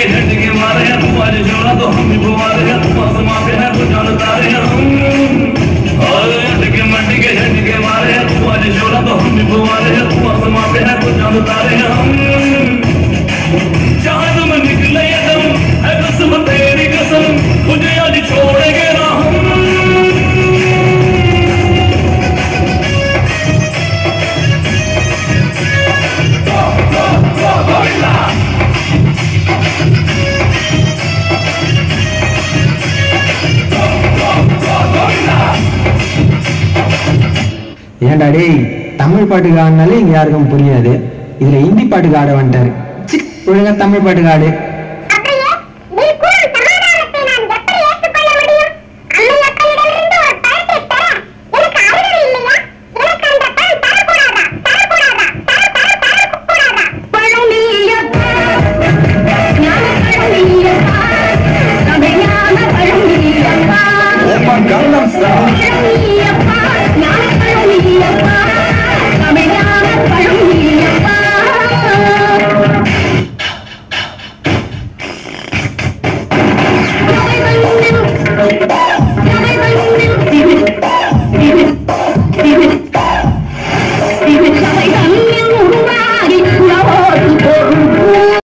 झटके मारे हैं, तू आज जोड़ा तो हम भी बुआरे हैं, तू आसमां पे है तो जान तारे हैं हम। और झटके मारे हैं, तू आज जोड़ा तो हम भी बुआरे हैं, तू आसमां पे है तो जान तारे हैं हम। जहां तुम निकले तुम है कसम तेरी कसम, मुझे आज छोड़ेंगे ना हम। ஏன்டா டேய், தமிழ் பாட்டுக்கு ஆடினாலே இங்க யாருக்கும் புரியாது, இதுல ஹிந்தி பாட்டுக்கு ஆட வந்துட்டாரு. ஒழுங்கா தமிழ் பாட்டுக்கு ஆடு.